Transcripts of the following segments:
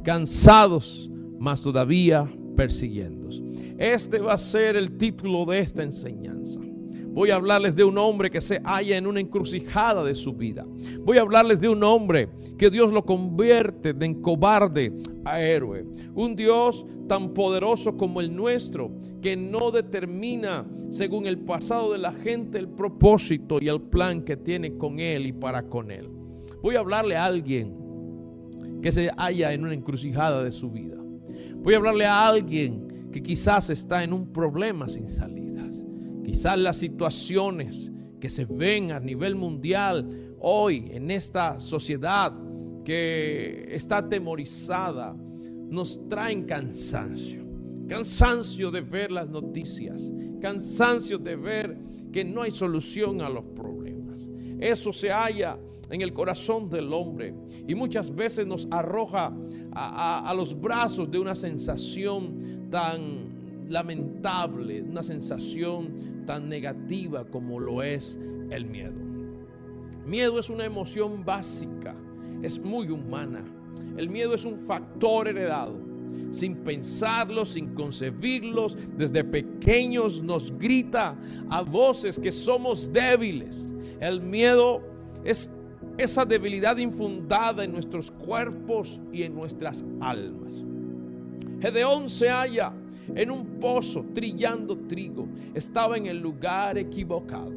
cansados, mas todavía persiguiendo. Este va a ser el título de esta enseñanza. Voy a hablarles de un hombre que se halla en una encrucijada de su vida. Voy a hablarles de un hombre que Dios lo convierte de cobarde a héroe. Un Dios tan poderoso como el nuestro, que no determina según el pasado de la gente el propósito y el plan que tiene con él y para con él. Voy a hablarle a alguien que se halla en una encrucijada de su vida. Voy a hablarle a alguien que quizás está en un problema sin salidas. Quizás las situaciones que se ven a nivel mundial hoy en esta sociedad que está atemorizada nos traen cansancio. Cansancio de ver las noticias, cansancio de ver que no hay solución a los problemas. Eso se halla en el corazón del hombre y muchas veces nos arroja a los brazos de una sensación tan lamentable, una sensación tan negativa como lo es el miedo. Miedo es una emoción básica, es muy humana. El miedo es un factor heredado. Sin pensarlo, sin concebirlo, desde pequeños nos grita a voces que somos débiles. El miedo es esa debilidad infundada en nuestros cuerpos y en nuestras almas. Gedeón se halla en un pozo trillando trigo. Estaba en el lugar equivocado.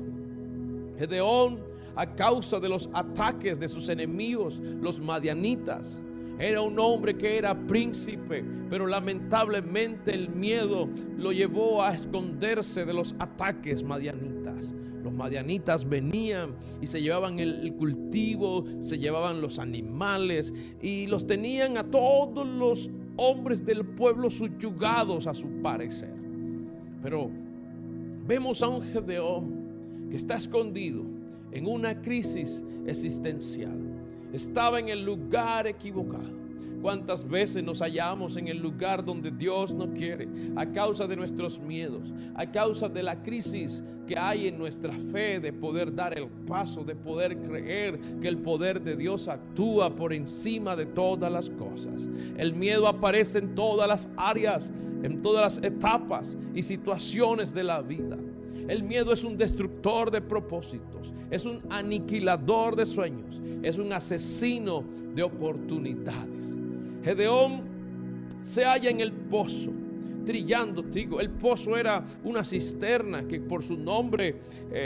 Gedeón, a causa de los ataques de sus enemigos, los madianitas, era un hombre que era príncipe, pero lamentablemente el miedo lo llevó a esconderse de los ataques madianitas. Los madianitas venían y se llevaban el cultivo, se llevaban los animales y los tenían a todos los hombres del pueblo subyugados a su parecer. Pero vemos a un Gedeón que está escondido en una crisis existencial. Estaba en el lugar equivocado. ¿Cuántas veces nos hallamos en el lugar donde Dios no quiere? A causa de nuestros miedos, a causa de la crisis que hay en nuestra fe de poder dar el paso, de poder creer que el poder de Dios actúa por encima de todas las cosas. El miedo aparece en todas las áreas, en todas las etapas y situaciones de la vida. El miedo es un destructor de propósitos, es un aniquilador de sueños, es un asesino de oportunidades. Gedeón se halla en el pozo, trillando trigo. El pozo era una cisterna que por su nombre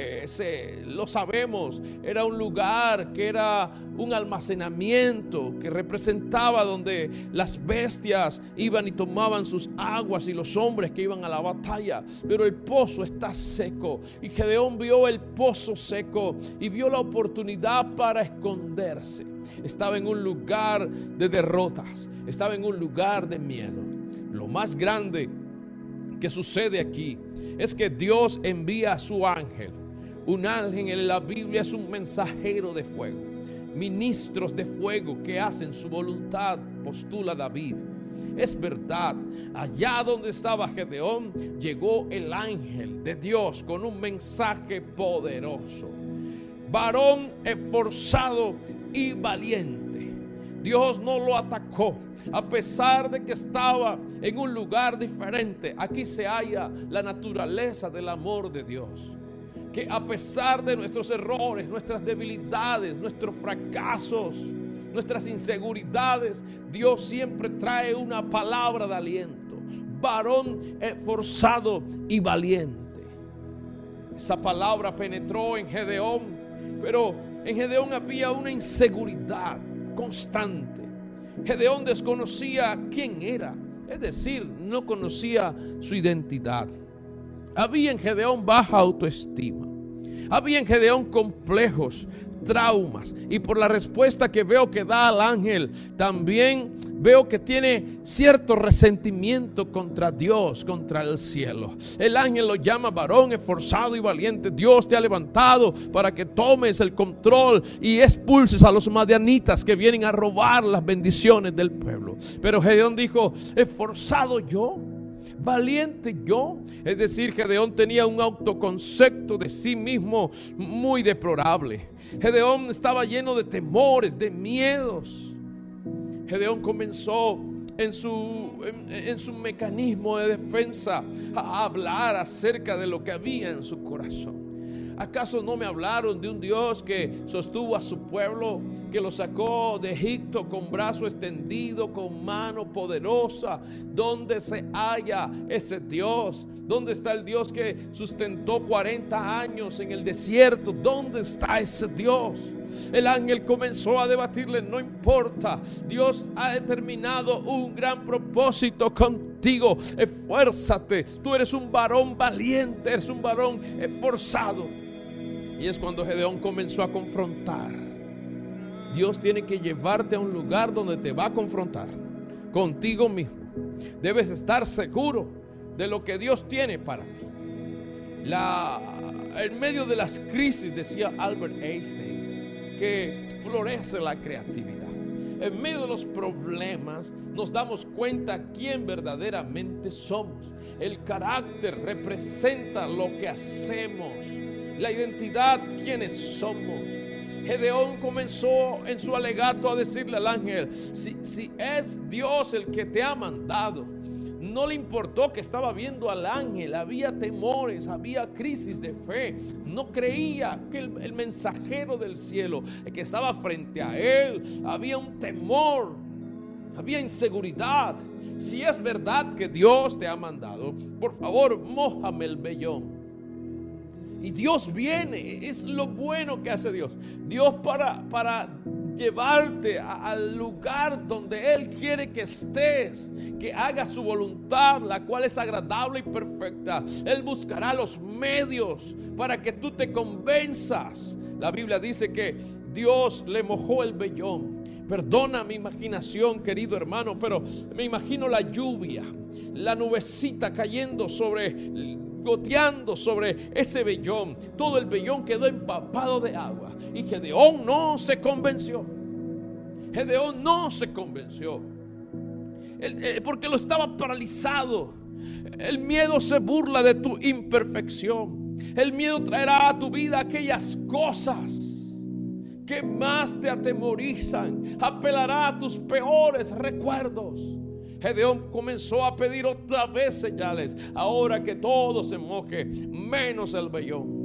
lo sabemos. Era un lugar que era un almacenamiento que representaba donde las bestias iban y tomaban sus aguas y los hombres que iban a la batalla. Pero el pozo está seco y Gedeón vio el pozo seco y vio la oportunidad para esconderse. Estaba en un lugar de derrotas, estaba en un lugar de miedo. Lo más grande que sucede aquí es que Dios envía a su ángel. Un ángel en la Biblia es un mensajero de fuego, ministros de fuego que hacen su voluntad, postula David. Es verdad, allá donde estaba Gedeón llegó el ángel de Dios con un mensaje poderoso. Varón esforzado y valiente. Dios no lo atacó. A pesar de que estaba en un lugar diferente, aquí se halla la naturaleza del amor de Dios. Que a pesar de nuestros errores, nuestras debilidades, nuestros fracasos, nuestras inseguridades, Dios siempre trae una palabra de aliento. Varón esforzado y valiente. Esa palabra penetró en Gedeón, pero en Gedeón había una inseguridad constante. Gedeón desconocía quién era, es decir, no conocía su identidad. Había en Gedeón baja autoestima. Había en Gedeón complejos, traumas. Y por la respuesta que veo que da al ángel, también veo que tiene cierto resentimiento contra Dios, contra el cielo. El ángel lo llama varón esforzado y valiente. Dios te ha levantado para que tomes el control y expulses a los madianitas que vienen a robar las bendiciones del pueblo. Pero Gedeón dijo, ¿esforzado yo? ¿Valiente yo? Es decir, Gedeón tenía un autoconcepto de sí mismo muy deplorable. Gedeón estaba lleno de temores, de miedos. Gedeón comenzó en su mecanismo de defensa a hablar acerca de lo que había en su corazón. ¿Acaso no me hablaron de un Dios que sostuvo a su pueblo, que lo sacó de Egipto con brazo extendido, con mano poderosa? ¿Dónde se halla ese Dios? ¿Dónde está el Dios que sustentó 40 años en el desierto? ¿Dónde está ese Dios? El ángel comenzó a debatirle: no importa, Dios ha determinado un gran propósito contigo. Esfuérzate, tú eres un varón valiente, eres un varón esforzado. Y es cuando Gedeón comenzó a confrontar. Dios tiene que llevarte a un lugar donde te va a confrontar contigo mismo. Debes estar seguro de lo que Dios tiene para ti. En medio de las crisis, decía Albert Einstein, que florece la creatividad. En medio de los problemas nos damos cuenta quién verdaderamente somos. El carácter representa lo que hacemos. La identidad, quiénes somos. Gedeón comenzó en su alegato a decirle al ángel: si es Dios el que te ha mandado. No le importó que estaba viendo al ángel. Había temores, había crisis de fe. No creía que el mensajero del cielo, el que estaba frente a él, había un temor, había inseguridad. Si es verdad que Dios te ha mandado, por favor, mójame el vellón. Y Dios viene, es lo bueno que hace Dios. Dios para llevarte al lugar donde Él quiere que estés, que hagas su voluntad, la cual es agradable y perfecta. Él buscará los medios para que tú te convenzas. La Biblia dice que Dios le mojó el vellón. Perdona mi imaginación, querido hermano, pero me imagino la lluvia, la nubecita cayendo goteando sobre ese vellón. Todo el vellón quedó empapado de agua. Y Gedeón no se convenció. Gedeón no se convenció. Porque lo estaba paralizado. El miedo se burla de tu imperfección. El miedo traerá a tu vida aquellas cosas que más te atemorizan. Apelará a tus peores recuerdos. Gedeón comenzó a pedir otra vez señales. Ahora que todo se moje, menos el vellón.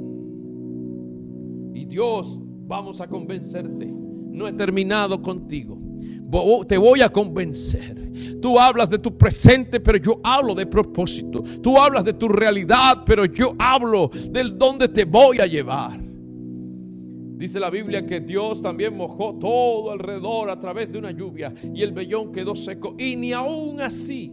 Y Dios, vamos a convencerte. No he terminado contigo. Te voy a convencer. Tú hablas de tu presente, pero yo hablo de propósito. Tú hablas de tu realidad, pero yo hablo del dónde te voy a llevar. Dice la Biblia que Dios también mojó todo alrededor a través de una lluvia y el vellón quedó seco. Y ni aún así,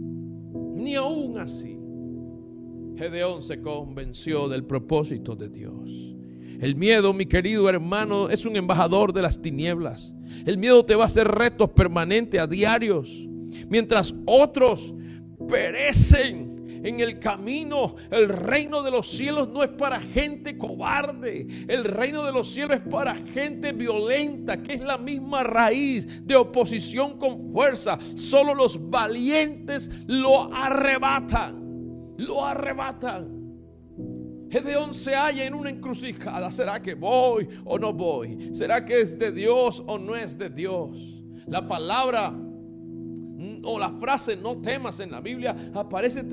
Gedeón se convenció del propósito de Dios. El miedo, mi querido hermano, es un embajador de las tinieblas. El miedo te va a hacer retos permanentes a diarios. Mientras otros perecen en el camino, el reino de los cielos no es para gente cobarde. El reino de los cielos es para gente violenta, que es la misma raíz de oposición con fuerza. Solo los valientes lo arrebatan. Lo arrebatan. Gedeón se halla en una encrucijada. ¿Será que voy o no voy? ¿Será que es de Dios o no es de Dios? La palabra o la frase no temas en la Biblia aparece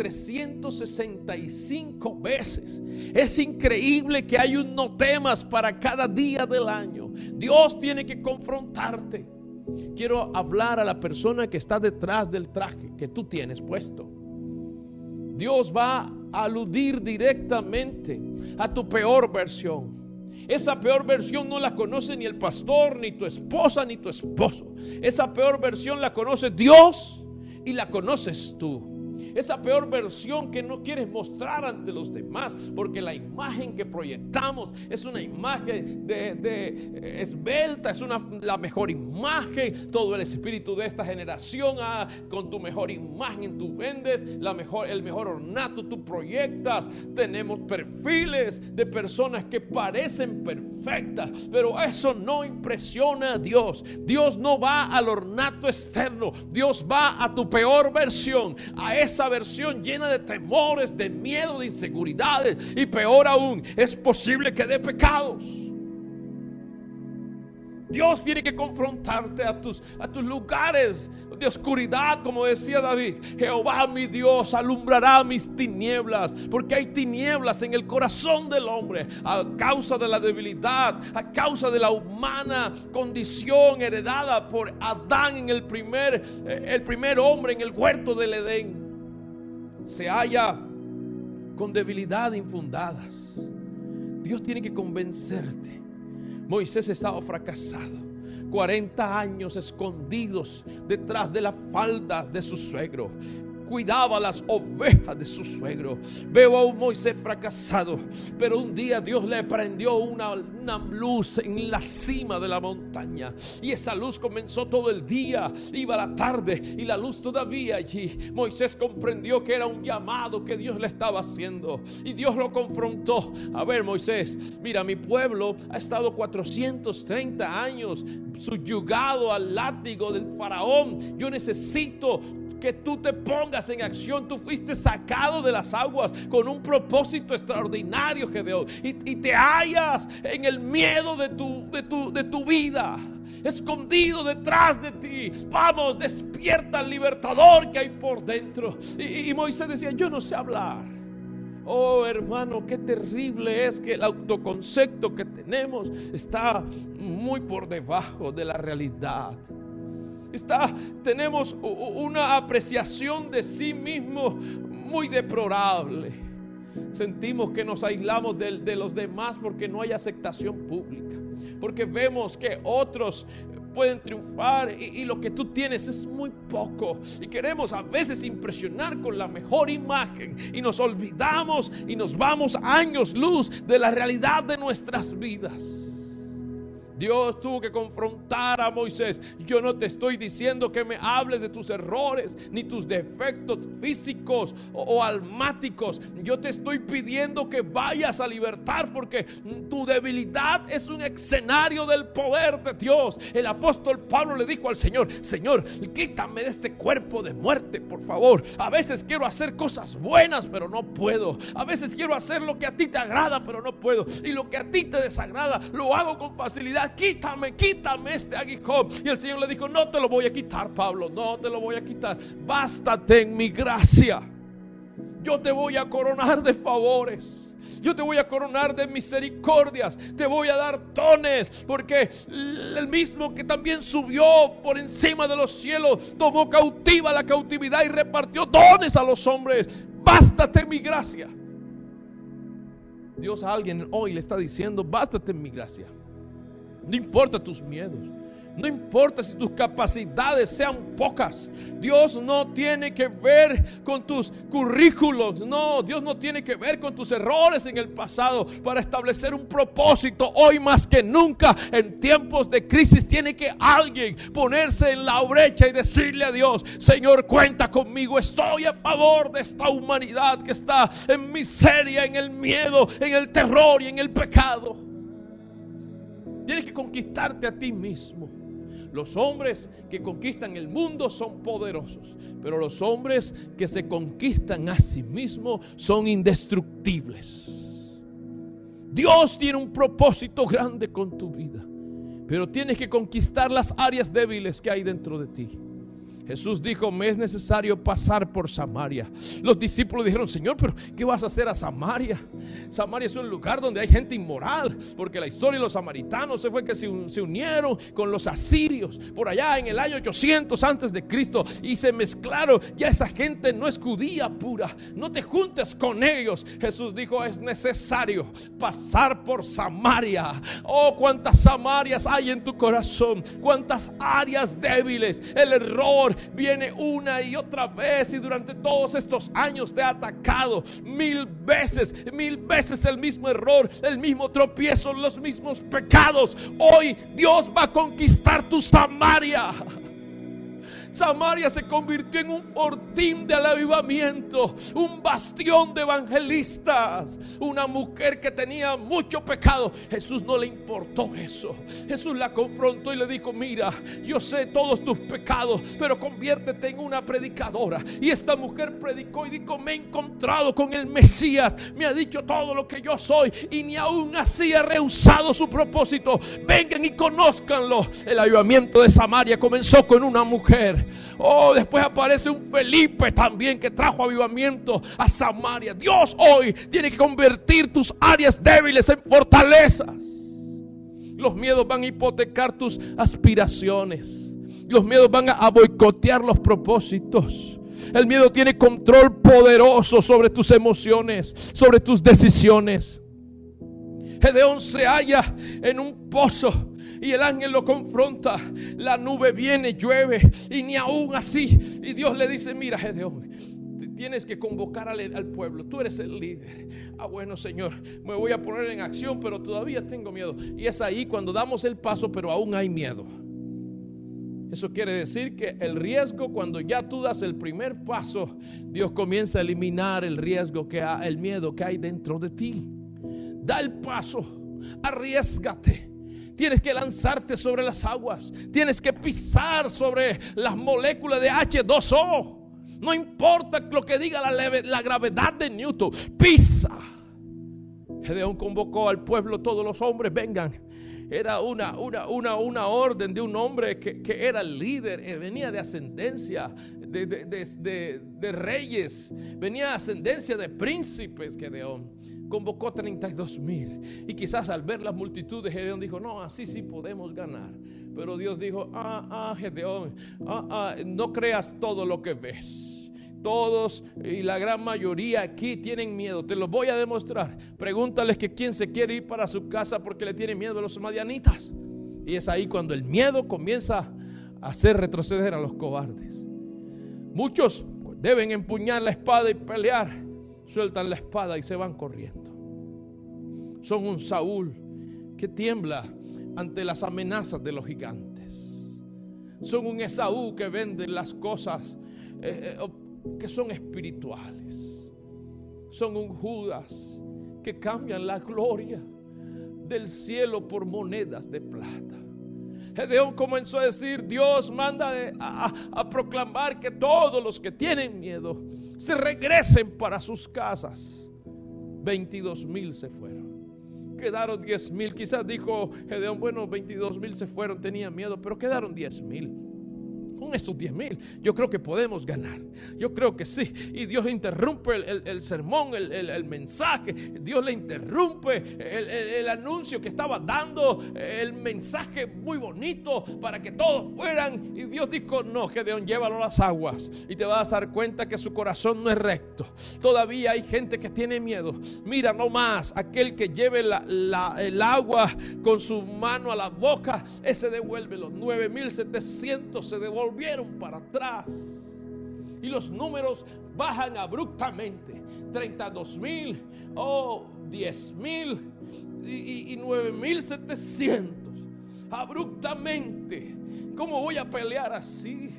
365 veces. Es increíble que hay un no temas para cada día del año. Dios tiene que confrontarte. Quiero hablar a la persona que está detrás del traje que tú tienes puesto. Dios va a aludir directamente a tu peor versión. Esa peor versión no la conoce ni el pastor, ni tu esposa, ni tu esposo. Esa peor versión la conoce Dios y la conoces tú. Esa peor versión que no quieres mostrar ante los demás, porque la imagen que proyectamos es una imagen esbelta, es la mejor imagen. Todo el espíritu de esta generación, con tu mejor imagen tú vendes el mejor ornato tú proyectas. Tenemos perfiles de personas que parecen perfectas, pero eso no impresiona a Dios. Dios no va al ornato externo, Dios va a tu peor versión, a esa versión llena de temores, de miedo, de inseguridades, y peor aún, es posible que de pecados. Dios tiene que confrontarte a tus lugares de oscuridad, como decía David. Jehová mi Dios alumbrará mis tinieblas, porque hay tinieblas en el corazón del hombre a causa de la debilidad, a causa de la humana condición heredada por Adán en el primer hombre en el huerto del Edén. Se halla con debilidad infundadas. Dios tiene que convencerte. Moisés estaba fracasado, 40 años escondidos detrás de las faldas de su suegro. Cuidaba las ovejas de su suegro. Veo a un Moisés fracasado, pero un día Dios le prendió una luz en la cima de la montaña, y esa luz comenzó todo el día, iba a la tarde y la luz todavía allí. Moisés comprendió que era un llamado que Dios le estaba haciendo, y Dios lo confrontó. A ver, Moisés, mira, mi pueblo ha estado 430 años subyugado al látigo del faraón. Yo necesito que tú te pongas en acción. Tú fuiste sacado de las aguas con un propósito extraordinario, Gedeón, y te hallas en el miedo de tu vida, escondido detrás de ti. Vamos, despierta al libertador que hay por dentro. Y Moisés decía: yo no sé hablar. Oh, hermano, qué terrible es que el autoconcepto que tenemos está muy por debajo de la realidad. Tenemos una apreciación de sí mismo muy deplorable. Sentimos que nos aislamos de los demás porque no hay aceptación pública, porque vemos que otros pueden triunfar y lo que tú tienes es muy poco, y queremos a veces impresionar con la mejor imagen, y nos olvidamos y nos vamos años luz de la realidad de nuestras vidas. Dios tuvo que confrontar a Moisés. Yo no te estoy diciendo que me hables de tus errores ni tus defectos físicos o almáticos. Yo te estoy pidiendo que vayas a libertar, porque tu debilidad es un escenario del poder de Dios. El apóstol Pablo le dijo al Señor: Señor, quítame de este cuerpo de muerte, por favor. A veces quiero hacer cosas buenas, pero no puedo. A veces quiero hacer lo que a ti te agrada, pero no puedo. Y lo que a ti te desagrada, lo hago con facilidad. Quítame este aguijón. Y el Señor le dijo: no te lo voy a quitar, Pablo, no te lo voy a quitar. Bástate en mi gracia. Yo te voy a coronar de favores. Yo te voy a coronar de misericordias. Te voy a dar dones, porque el mismo que también subió por encima de los cielos tomó cautiva la cautividad y repartió dones a los hombres. Bástate en mi gracia. Dios a alguien hoy le está diciendo: bástate en mi gracia. No importa tus miedos, no importa si tus capacidades sean pocas. Dios no tiene que ver con tus currículos. No, Dios no tiene que ver con tus errores en el pasado para establecer un propósito. Hoy más que nunca, en tiempos de crisis, tiene que alguien ponerse en la brecha y decirle a Dios: Señor, cuenta conmigo. Estoy a favor de esta humanidad que está en miseria, en el miedo, en el terror y en el pecado. Tienes que conquistarte a ti mismo. Los hombres que conquistan el mundo son poderosos, pero los hombres que se conquistan a sí mismos son indestructibles. Dios tiene un propósito grande con tu vida, pero tienes que conquistar las áreas débiles que hay dentro de ti. Jesús dijo: me es necesario pasar por Samaria. Los discípulos dijeron: Señor, pero ¿qué vas a hacer a Samaria? Samaria es un lugar donde hay gente inmoral, porque la historia de los samaritanos fue que se unieron con los asirios por allá en el año 800 antes de Cristo, y se mezclaron. Ya esa gente no es judía pura, no te juntes con ellos. Jesús dijo: es necesario pasar por Samaria. Oh, cuántas Samarias hay en tu corazón, cuántas áreas débiles. El error viene una y otra vez, y durante todos estos años te ha atacado 1000 veces el mismo error, el mismo tropiezo, los mismos pecados. Hoy Dios va a conquistar tu Samaria. Samaria se convirtió en un fortín del avivamiento, un bastión de evangelistas. Una mujer que tenía mucho pecado, Jesús no le importó eso. Jesús la confrontó y le dijo: mira, yo sé todos tus pecados, pero conviértete en una predicadora. Y esta mujer predicó y dijo: me he encontrado con el Mesías, me ha dicho todo lo que yo soy, y ni aún así ha rehusado su propósito. Vengan y conózcanlo. El avivamiento de Samaria comenzó con una mujer. Después aparece un Felipe también, que trajo avivamiento a Samaria. Dios hoy tiene que convertir tus áreas débiles en fortalezas. Los miedos van a hipotecar tus aspiraciones. Los miedos van a boicotear los propósitos. El miedo tiene control poderoso sobre tus emociones, sobre tus decisiones. Gedeón se halla en un pozo y el ángel lo confronta. La nube viene, llueve, y ni aún así. Y Dios le dice: mira, Gedeón, tienes que convocar al pueblo. Tú eres el líder. Bueno, Señor, me voy a poner en acción, pero todavía tengo miedo. Y es ahí cuando damos el paso, pero aún hay miedo. Eso quiere decir que el riesgo, cuando ya tú das el primer paso, Dios comienza a eliminar el riesgo, el miedo que hay dentro de ti. Da el paso, arriésgate. Tienes que lanzarte sobre las aguas. Tienes que pisar sobre las moléculas de H2O. No importa lo que diga la gravedad de Newton. Pisa. Gedeón convocó al pueblo, todos los hombres vengan. Era una orden de un hombre que era el líder. Venía de ascendencia de reyes. Venía de ascendencia de príncipes. Gedeón convocó 32,000. Y quizás al ver las multitudes, Gedeón dijo: no, así sí podemos ganar. Pero Dios dijo: Gedeón, no creas todo lo que ves. Todos y la gran mayoría aquí tienen miedo. Te lo voy a demostrar. Pregúntales que quién se quiere ir para su casa porque le tiene miedo a los madianitas. Y es ahí cuando el miedo comienza a hacer retroceder a los cobardes. Muchos deben empuñar la espada y pelear. Sueltan la espada y se van corriendo. Son un Saúl que tiembla ante las amenazas de los gigantes. Son un Esaú que vende las cosas que son espirituales. Son un Judas que cambian la gloria del cielo por monedas de plata. Gedeón comenzó a decir: Dios manda a proclamar que todos los que tienen miedo se regresen para sus casas. 22,000 se fueron. Quedaron 10,000. Quizás dijo Gedeón: bueno, 22,000 se fueron, tenían miedo, pero quedaron 10,000. Con estos 10,000 yo creo que podemos ganar. Yo creo que sí. Y Dios interrumpe el sermón, el mensaje. Dios le interrumpe el anuncio que estaba dando, el mensaje muy bonito para que todos fueran. Y Dios dijo: no, Gedeón, llévalo a las aguas. Y te vas a dar cuenta que su corazón no es recto. Todavía hay gente que tiene miedo. Mira nomás, aquel que lleve el agua con su mano a la boca, ese devuelve. Los 9,700 se devolvieron para atrás. Y los números bajan abruptamente. 32,000, 10,000 y 9,700. Abruptamente. ¿Cómo voy a pelear así?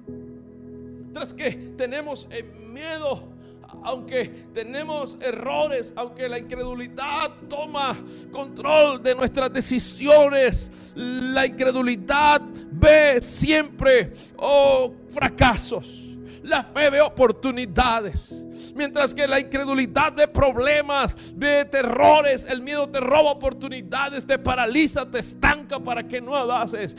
Tras que tenemos miedo, aunque tenemos errores, aunque la incredulidad toma control de nuestras decisiones, la incredulidad ve siempre fracasos. La fe ve oportunidades. Mientras que la incredulidad ve problemas, ve terrores. El miedo te roba oportunidades, te paraliza, te estanca para que no avances.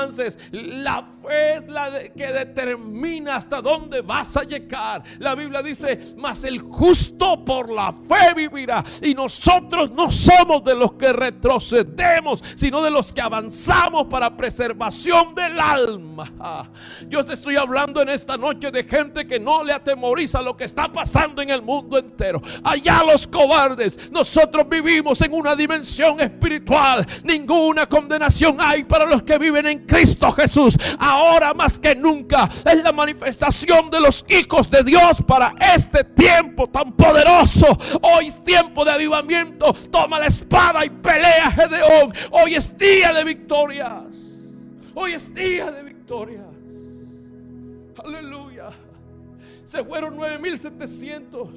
La fe es la que determina hasta dónde vas a llegar. La Biblia dice: mas el justo por la fe vivirá. Y nosotros no somos de los que retrocedemos, sino de los que avanzamos para preservación del alma. Yo te estoy hablando en esta noche de gente que no le atemoriza lo que está pasando en el mundo entero. Allá los cobardes. Nosotros vivimos en una dimensión espiritual. Ninguna condenación hay para los que viven en Cristo Jesús. Ahora más que nunca es la manifestación de los hijos de Dios para este tiempo tan poderoso. Hoy es tiempo de avivamiento. Toma la espada y pelea, Gedeón. Hoy es día de victorias. Hoy es día de victorias. Aleluya. Se fueron 9,700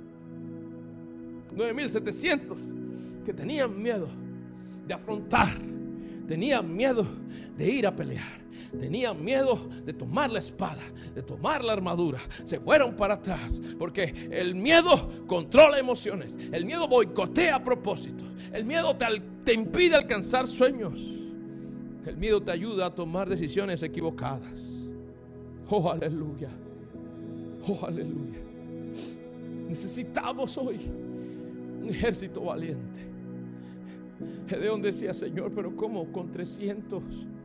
que tenían miedo de afrontar, tenían miedo de ir a pelear, tenían miedo de tomar la espada, de tomar la armadura. Se fueron para atrás porque el miedo controla emociones, el miedo boicotea propósitos, el miedo te impide alcanzar sueños, el miedo te ayuda a tomar decisiones equivocadas. Oh, aleluya. Oh, aleluya. Necesitamos hoy un ejército valiente. Gedeón decía: Señor, pero ¿cómo con 300?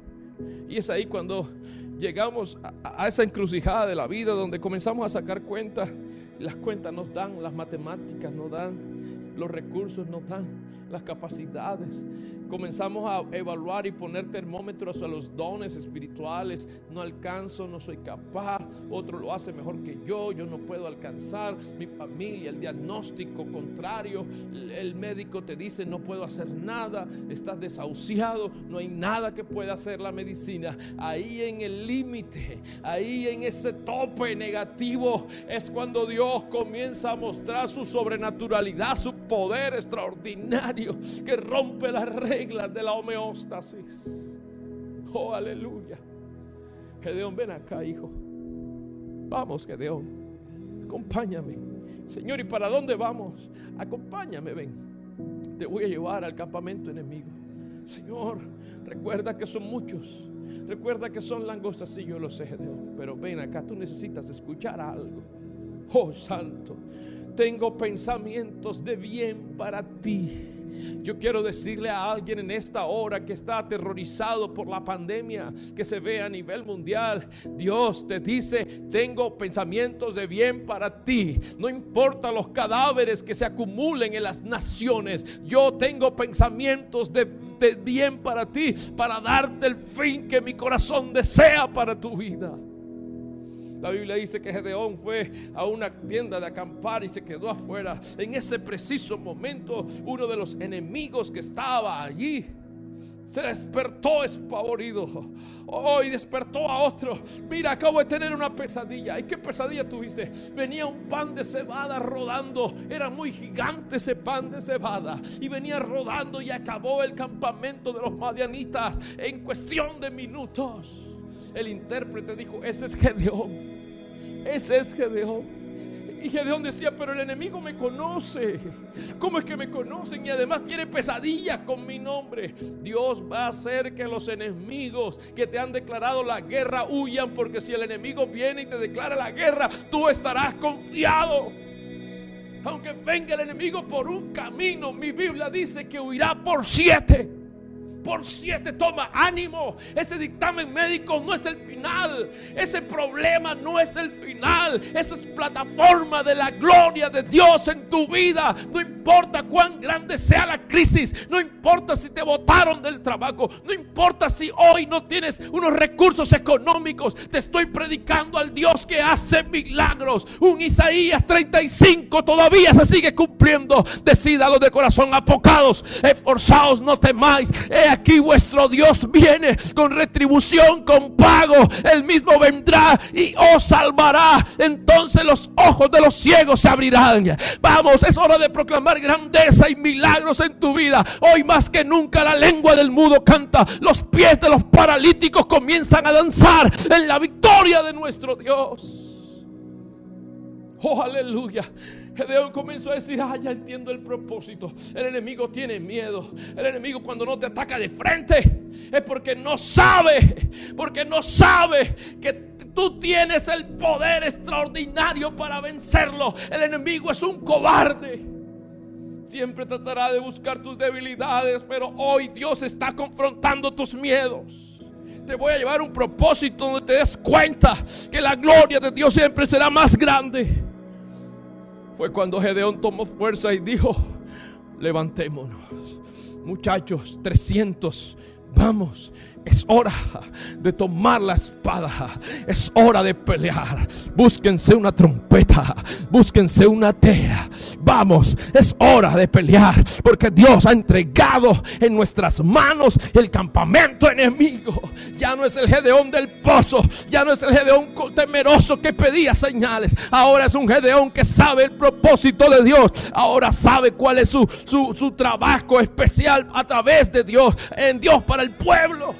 Y es ahí cuando llegamos a esa encrucijada de la vida, donde comenzamos a sacar cuentas. Las cuentas nos dan, las matemáticas nos dan, los recursos nos dan, las capacidades. Comenzamos a evaluar y poner termómetros a los dones espirituales. No alcanzo, no soy capaz, otro lo hace mejor que yo no puedo alcanzar, mi familia, el diagnóstico contrario, el médico te dice no puedo hacer nada, estás desahuciado, no hay nada que pueda hacer la medicina. Ahí en el límite, ahí en ese tope negativo es cuando Dios comienza a mostrar su sobrenaturalidad, su poder extraordinario que rompe las reglas de la homeostasis. Oh, aleluya. Gedeón, ven acá, hijo. Vamos, Gedeón, acompáñame. Señor, ¿y para dónde vamos? Acompáñame, ven. Te voy a llevar al campamento enemigo. Señor, recuerda que son muchos. Recuerda que son langostas. Sí, yo lo sé, Gedeón, pero ven acá, tú necesitas escuchar algo. Oh, santo, tengo pensamientos de bien para ti. Yo quiero decirle a alguien en esta hora que está aterrorizado por la pandemia que se ve a nivel mundial. Dios te dice: tengo pensamientos de bien para ti. No importa los cadáveres que se acumulen en las naciones, yo tengo pensamientos de bien para ti, para darte el fin que mi corazón desea para tu vida. La Biblia dice que Gedeón fue a una tienda de acampar y se quedó afuera. En ese preciso momento, uno de los enemigos que estaba allí se despertó espavorido. Oh, y despertó a otro. Mira, acabo de tener una pesadilla. ¿Y qué pesadilla tuviste? Venía un pan de cebada rodando. Era muy gigante ese pan de cebada, y venía rodando y acabó el campamento de los madianitas en cuestión de minutos. El intérprete dijo: ese es Gedeón, ese es Gedeón. Y Gedeón decía: pero el enemigo me conoce. ¿Cómo es que me conocen? Y además tiene pesadillas con mi nombre. Dios va a hacer que los enemigos que te han declarado la guerra huyan, porque si el enemigo viene y te declara la guerra, tú estarás confiado. Aunque venga el enemigo por un camino, mi Biblia dice que huirá por 7. Por 7, toma ánimo. Ese dictamen médico no es el final. Ese problema no es el final. Esa es plataforma de la gloria de Dios en tu vida. No importa cuán grande sea la crisis, no importa si te botaron del trabajo, no importa si hoy no tienes unos recursos económicos. Te estoy predicando al Dios que hace milagros. Un Isaías 35 todavía se sigue cumpliendo. Decídalo de corazón: apocados, esforzaos, no temáis. Aquí vuestro Dios viene con retribución, con pago. Él mismo vendrá y os salvará. Entonces los ojos de los ciegos se abrirán. Vamos, es hora de proclamar grandeza y milagros en tu vida. Hoy más que nunca la lengua del mudo canta. Los pies de los paralíticos comienzan a danzar en la victoria de nuestro Dios. Oh, aleluya. Gedeón comenzó a decir: ya entiendo el propósito. El enemigo tiene miedo. El enemigo, cuando no te ataca de frente, es porque no sabe que tú tienes el poder extraordinario para vencerlo. El enemigo es un cobarde. Siempre tratará de buscar tus debilidades, pero hoy Dios está confrontando tus miedos. Te voy a llevar a un propósito donde te des cuenta que la gloria de Dios siempre será más grande. Fue cuando Gedeón tomó fuerza y dijo: levantémonos, muchachos, 300, vamos. Es hora de tomar la espada. Es hora de pelear. Búsquense una trompeta, búsquense una tea. Vamos, es hora de pelear, porque Dios ha entregado en nuestras manos el campamento enemigo. Ya no es el Gedeón del pozo, ya no es el Gedeón temeroso que pedía señales. Ahora es un Gedeón que sabe el propósito de Dios. Ahora sabe cuál es su trabajo especial a través de Dios, en Dios para el pueblo.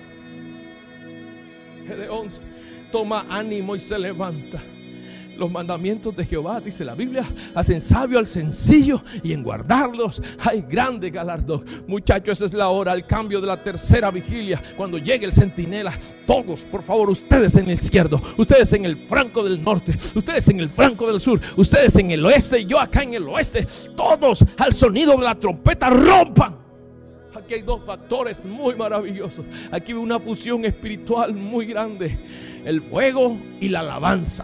Gedeón toma ánimo y se levanta. Los mandamientos de Jehová, dice la Biblia, hacen sabio al sencillo, y en guardarlos hay grande galardón. Muchachos, esa es la hora, al cambio de la tercera vigilia, cuando llegue el centinela. Todos, por favor, ustedes en el izquierdo, ustedes en el flanco del norte, ustedes en el flanco del sur, ustedes en el oeste y yo acá en el oeste, todos al sonido de la trompeta rompan. Aquí hay dos factores muy maravillosos. Aquí hay una fusión espiritual muy grande: el fuego y la alabanza.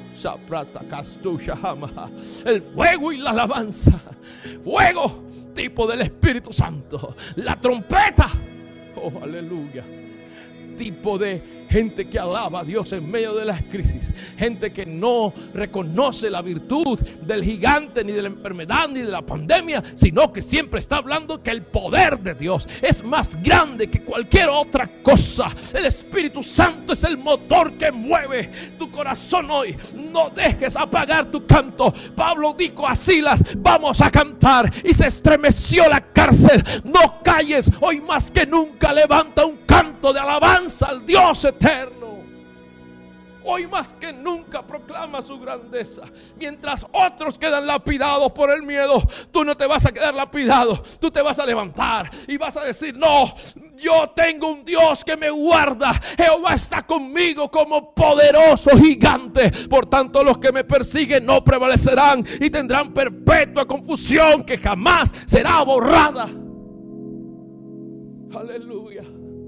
El fuego y la alabanza. Fuego, tipo del Espíritu Santo. La trompeta, oh aleluya, tipo de gente que alaba a Dios en medio de las crisis. Gente que no reconoce la virtud del gigante, ni de la enfermedad, ni de la pandemia, sino que siempre está hablando que el poder de Dios es más grande que cualquier otra cosa. El Espíritu Santo es el motor que mueve tu corazón hoy. No dejes apagar tu canto. Pablo dijo a Silas: vamos a cantar, y se estremeció la cárcel. No calles, hoy más que nunca levanta un canto de alabanza al Dios eterno. Hoy más que nunca proclama su grandeza. Mientras otros quedan lapidados por el miedo, tú no te vas a quedar lapidado. Tú te vas a levantar y vas a decir: no, yo tengo un Dios que me guarda. Jehová está conmigo como poderoso gigante. Por tanto, los que me persiguen no prevalecerán, y tendrán perpetua confusión que jamás será borrada. Aleluya.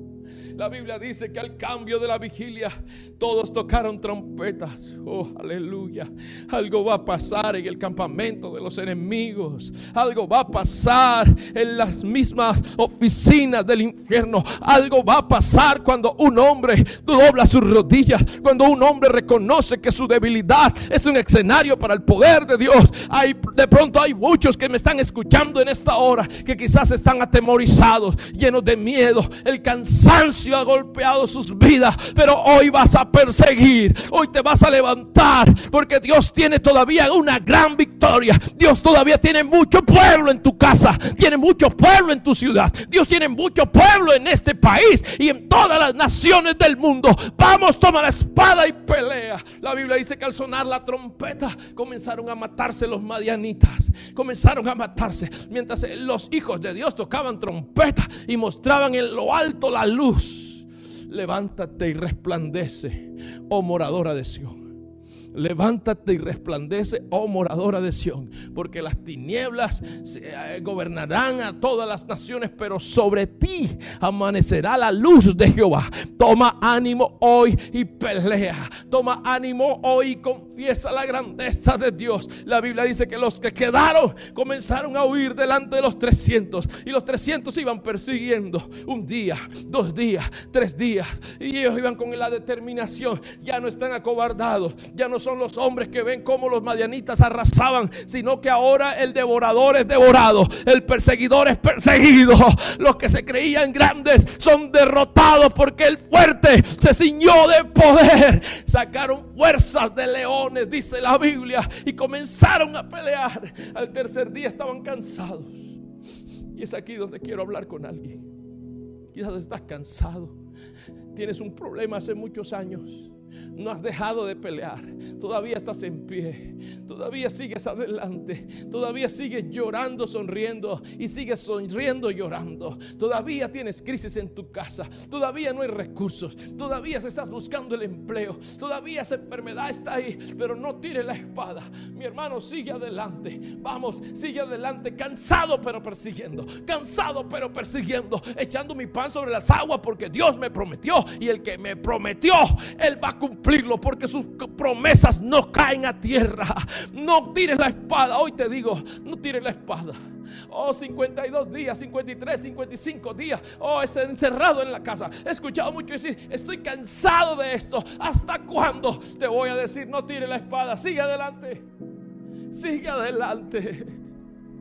La Biblia dice que al cambio de la vigilia todos tocaron trompetas. Oh, aleluya. Algo va a pasar en el campamento de los enemigos. Algo va a pasar en las mismas oficinas del infierno. Algo va a pasar cuando un hombre dobla sus rodillas. Cuando un hombre reconoce que su debilidad es un escenario para el poder de Dios. De pronto hay muchos que me están escuchando en esta hora, que quizás están atemorizados, llenos de miedo. El cansancio ha golpeado sus vidas, pero hoy vas a perseguir, hoy te vas a levantar, porque Dios tiene todavía una gran victoria. Dios todavía tiene mucho pueblo en tu casa, tiene mucho pueblo en tu ciudad. Dios tiene mucho pueblo en este país y en todas las naciones del mundo. Vamos, toma la espada y pelea. La Biblia dice que al sonar la trompeta comenzaron a matarse los madianitas. Comenzaron a matarse mientras los hijos de Dios tocaban trompeta y mostraban en lo alto la luz. Levántate y resplandece, oh moradora de Sión. Levántate y resplandece, oh moradora de Sión, porque las tinieblas gobernarán a todas las naciones, pero sobre ti amanecerá la luz de Jehová. Toma ánimo hoy y pelea. Toma ánimo hoy y confiesa la grandeza de Dios. La Biblia dice que los que quedaron comenzaron a huir delante de los 300, y los 300 iban persiguiendo un día, 2 días, 3 días, y ellos iban con la determinación. Ya no están acobardados, ya no son los hombres que ven cómo los madianitas arrasaban, sino que ahora el devorador es devorado, el perseguidor es perseguido. Los que se creían grandes son derrotados, porque el fuerte se ciñó de poder. Sacaron fuerzas de leones, dice la Biblia, y comenzaron a pelear. Al tercer día estaban cansados. Y es aquí donde quiero hablar con alguien. Quizás estás cansado, tienes un problema hace muchos años, no has dejado de pelear, todavía estás en pie, todavía sigues adelante, todavía sigues llorando, sonriendo, y sigues sonriendo, llorando. Todavía tienes crisis en tu casa, todavía no hay recursos, todavía se estás buscando el empleo, todavía esa enfermedad está ahí, pero no tires la espada. Mi hermano, sigue adelante, vamos, sigue adelante, cansado pero persiguiendo, echando mi pan sobre las aguas, porque Dios me prometió, y el que me prometió, Él va a cumplirlo, porque sus promesas no caen a tierra. No tires la espada. Hoy te digo, no tires la espada. Oh, 52 días, 53, 55 días. Oh, estar encerrado en la casa. He escuchado mucho decir: estoy cansado de esto. ¿Hasta cuándo? Te voy a decir: no tires la espada. Sigue adelante. Sigue adelante.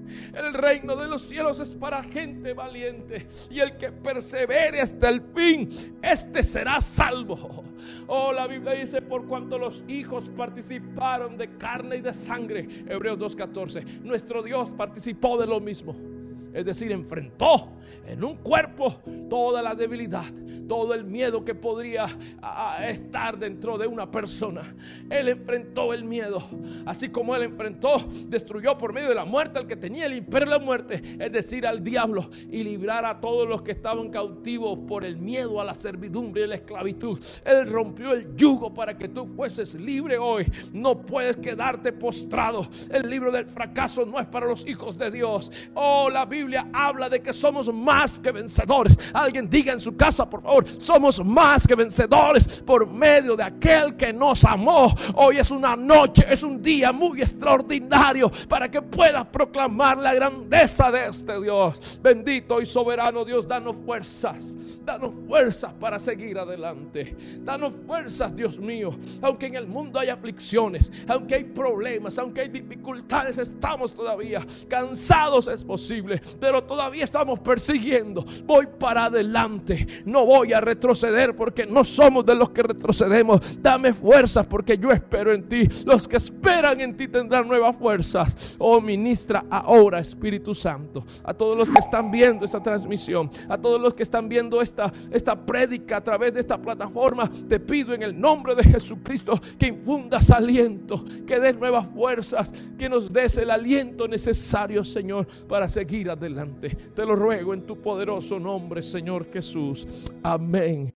El reino de los cielos es para gente valiente, y el que persevere hasta el fin, este será salvo. Oh, la Biblia dice: por cuanto los hijos participaron de carne y de sangre. Hebreos 2:14. Nuestro Dios participó de lo mismo. Es decir, enfrentó en un cuerpo toda la debilidad, todo el miedo que podría estar dentro de una persona. Él enfrentó el miedo, así como Él enfrentó, destruyó por medio de la muerte al que tenía el imperio de la muerte, es decir, al diablo, y librar a todos los que estaban cautivos por el miedo a la servidumbre y la esclavitud. Él rompió el yugo para que tú fueses libre hoy. No puedes quedarte postrado. El libro del fracaso no es para los hijos de Dios. Oh, la Biblia habla de que somos más que vencedores. Alguien diga en su casa, por favor: somos más que vencedores por medio de aquel que nos amó. Hoy es una noche, es un día muy extraordinario para que puedas proclamar la grandeza de este Dios. Bendito y soberano Dios, danos fuerzas para seguir adelante. Danos fuerzas, Dios mío. Aunque en el mundo hay aflicciones, aunque hay problemas, aunque hay dificultades, estamos todavía cansados, es posible, pero todavía estamos persiguiendo. Voy para adelante, no voy a retroceder, porque no somos de los que retrocedemos. Dame fuerzas, porque yo espero en ti. Los que esperan en ti tendrán nuevas fuerzas. Oh, ministra ahora, Espíritu Santo, a todos los que están viendo esta transmisión, a todos los que están viendo esta prédica a través de esta plataforma. Te pido en el nombre de Jesucristo que infundas aliento, que des nuevas fuerzas, que nos des el aliento necesario, Señor, para seguir adelante. Te lo ruego en tu poderoso nombre, Señor Jesús. Amén.